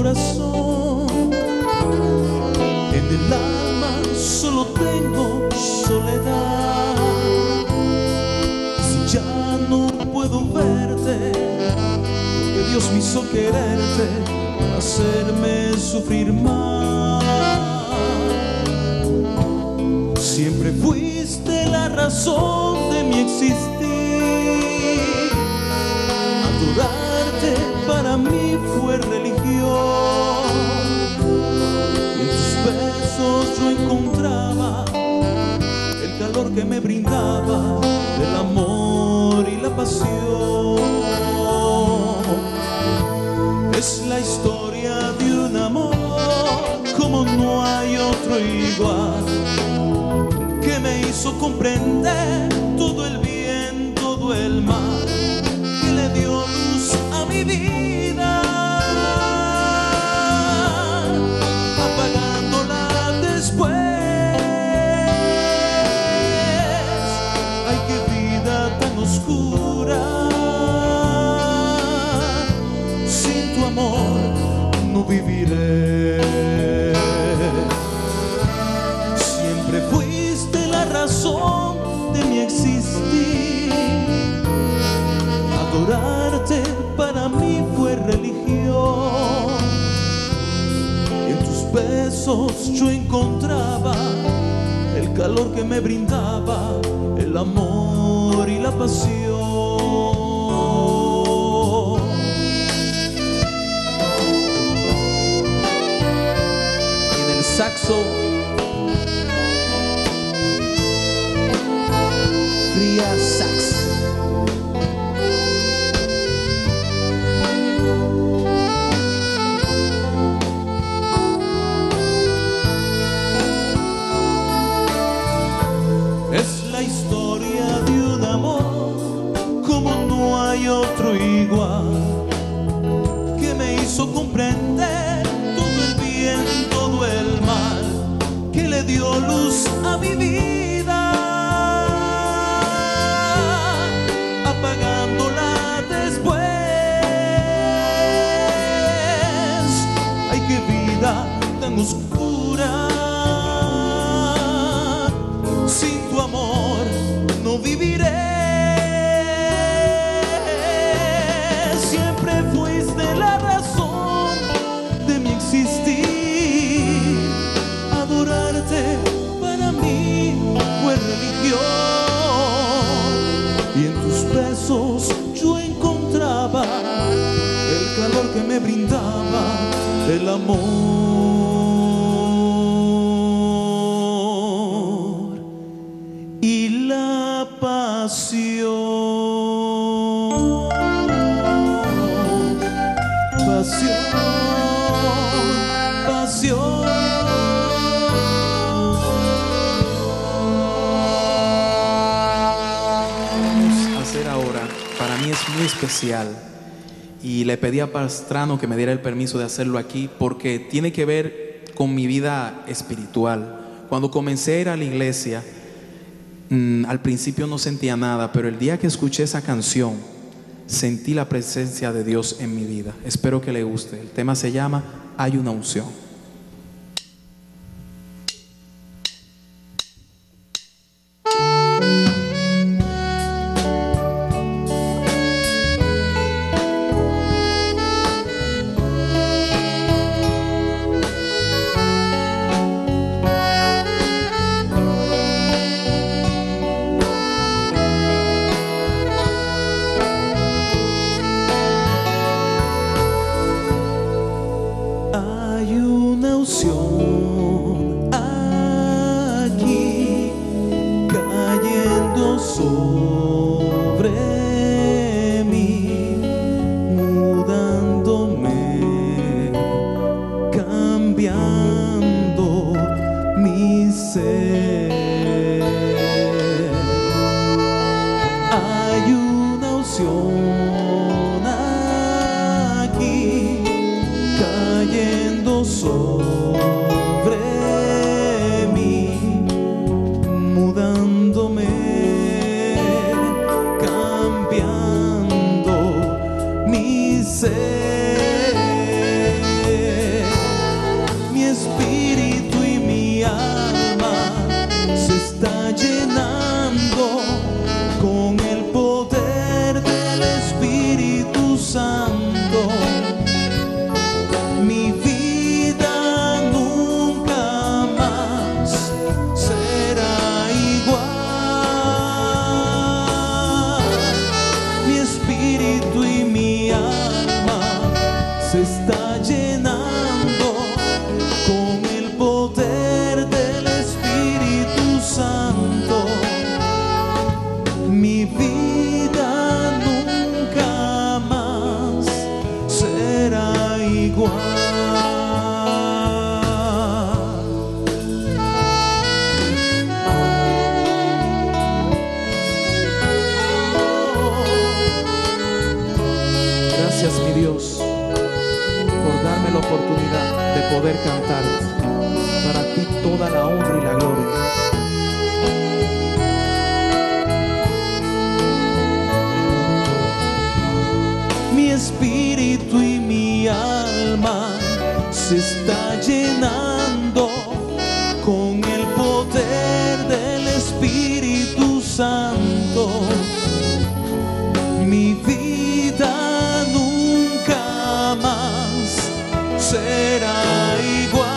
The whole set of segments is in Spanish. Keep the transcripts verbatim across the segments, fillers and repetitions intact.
corazón. En el alma solo tengo soledad. Si ya no puedo verte, porque Dios me hizo quererte para hacerme sufrir más. Siempre fuiste la razón de mi existir. Adorarte para mí fue religión. En tus besos yo encontraba el calor que me brindaba el amor y la pasión. Es la historia de un amor como no hay otro igual, que me hizo comprender todo el bien, todo el mal, que le dio luz a mi vida, apagándola después. Ay, qué vida tan oscura. Sin tu amor no viviré. Siempre fuiste la razón de mi existir. Adorarte para mí fue religión. En tus besos yo encontraba el calor que me brindaba el amor y la pasión. Y en el saxo Fría Sax. Es la historia de un amor como no hay otro igual, que me hizo comprender todo el bien, todo el mal, que le dio luz a mi vida, apagándola después. Ay, qué vida tan oscura. Sin tu amor no viviré. Siempre fuiste la razón de mi existir. Adorarte para mí fue religión. Y en tus besos yo encontraba el calor que me brindaba el amor y la pasión. Pasión, pasión. Vamos a hacer ahora, para mí es muy especial, y le pedí a Pastrano que me diera el permiso de hacerlo aquí porque tiene que ver con mi vida espiritual. Cuando comencé a ir a la iglesia, mmm, al principio no sentía nada, pero el día que escuché esa canción sentí la presencia de Dios en mi vida. Espero que le guste. El tema se llama Hay una unción. Aquí cayendo sobre mí, mudándome, cambiando mi ser. Hay una unción aquí cayendo sobre mí, mudándome, cambiando mi ser. se está llenando con el poder del Espíritu Santo. Mi vida nunca más será igual.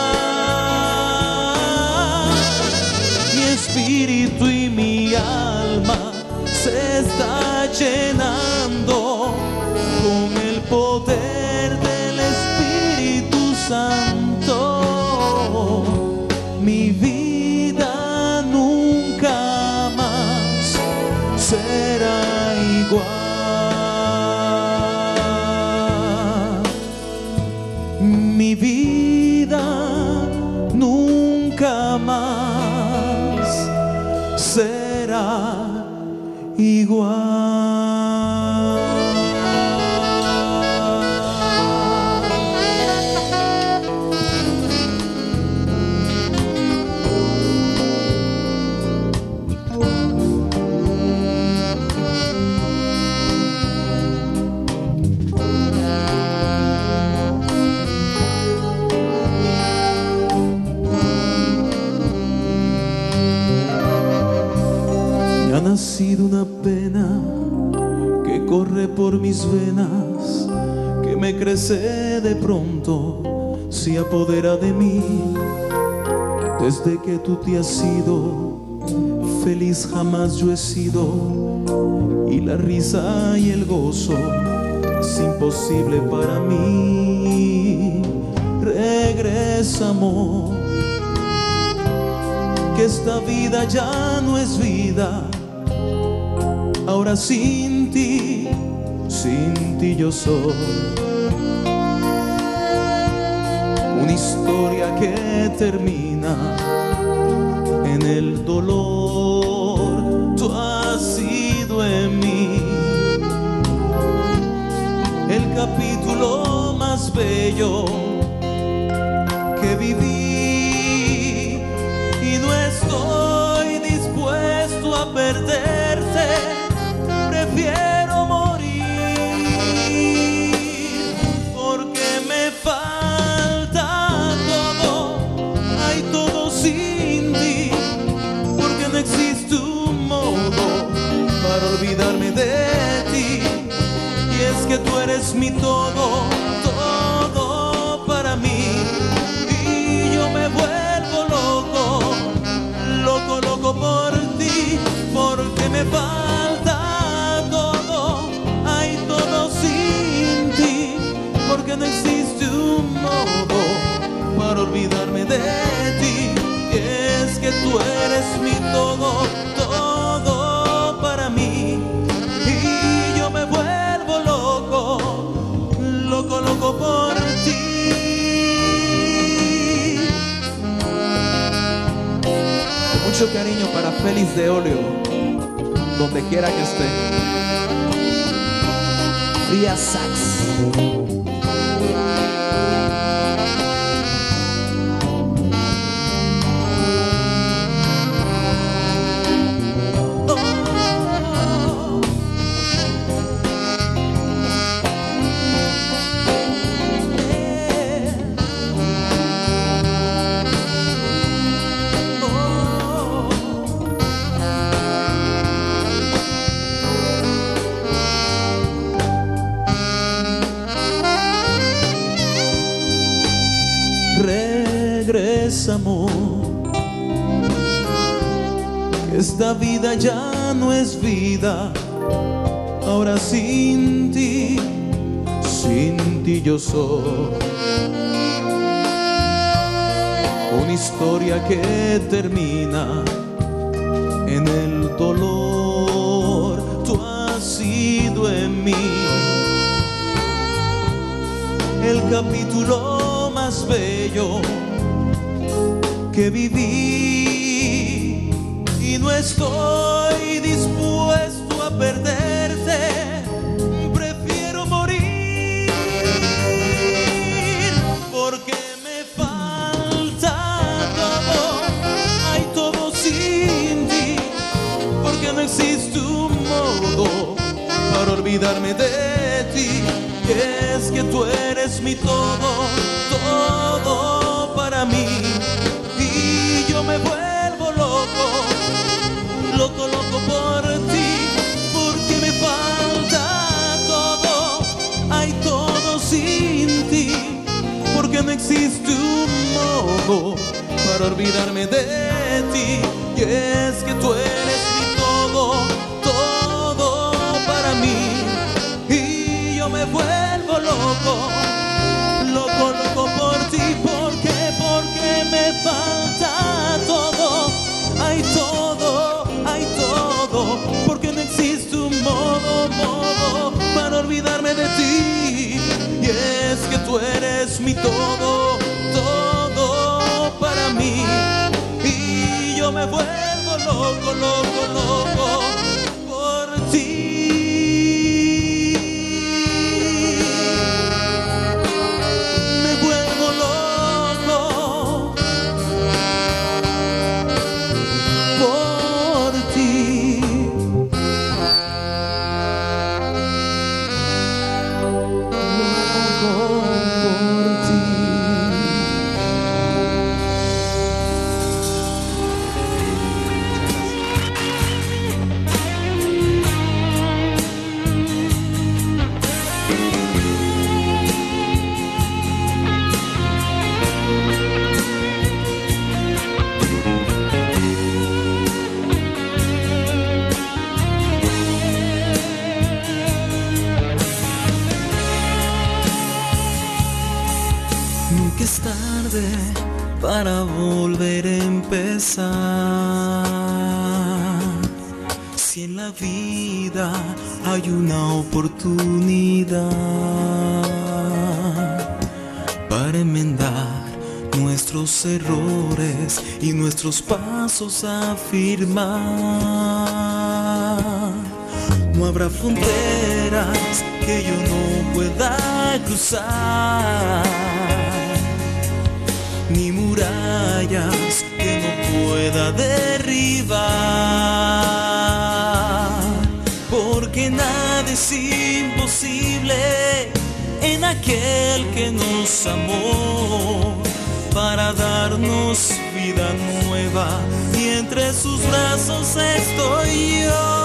Mi espíritu y mi alma se está llenando con el poder del Espíritu Santo. Mi vida nunca más será igual. Mi vida nunca más será igual. Ha nacido una pena que corre por mis venas, que me crece de pronto, se apodera de mí. Desde que tú te has ido, feliz jamás yo he sido, y la risa y el gozo es imposible para mí. Regresa, amor, que esta vida ya no es vida. Ahora sin ti, sin ti yo soy una historia que termina en el dolor. Tú has sido en mí el capítulo más bello que viví, y no estoy dispuesto a perderte. Prefiero morir porque me falta todo, hay todo sin ti, porque no existe un modo para olvidarme de ti. Y es que tú eres mi todo, todo para mí, y yo me vuelvo loco, loco, loco por ti, porque me falta sin ti, porque no existe un modo para olvidarme de ti. Y es que tú eres mi todo, todo para mí, y yo me vuelvo loco, loco, loco por ti. Con mucho cariño para Félix de Olio, donde quiera que esté. Vía Sax. Regresa, amor, que esta vida ya no es vida. Ahora sin ti, sin ti yo soy una historia que termina en el dolor. Tú has sido en mí el capítulo más bello que viví, y no estoy dispuesto a perderte. Prefiero morir porque me falta todo, hay todo sin ti, porque no existe un modo para olvidarme de ti. y es que tú eres mi todo, todo para mí. Y yo me vuelvo loco, loco, loco por ti, porque me falta todo, hay todo sin ti, porque no existe un modo para olvidarme de ti. Y es que tú eres mi todo, todo para mí. Y yo me vuelvo loco, loco, loco por ti, porque, porque me falta todo, hay todo, hay todo, porque no existe un modo, modo para olvidarme de ti. Y es que tú eres mi todo, todo para mí. Y yo me vuelvo loco, loco, loco por ti. Me vuelvo loco por ti. Loco por ti. Nunca es tarde para volver a empezar. Si en la vida hay una oportunidad para enmendar nuestros errores y nuestros pasos a firmar, no habrá fronteras que yo no pueda cruzar, ni murallas que no pueda derribar, porque nada es imposible en aquel que nos amó para darnos vida nueva, y entre sus brazos estoy yo.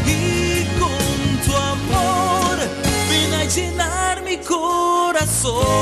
Llenar mi corazón.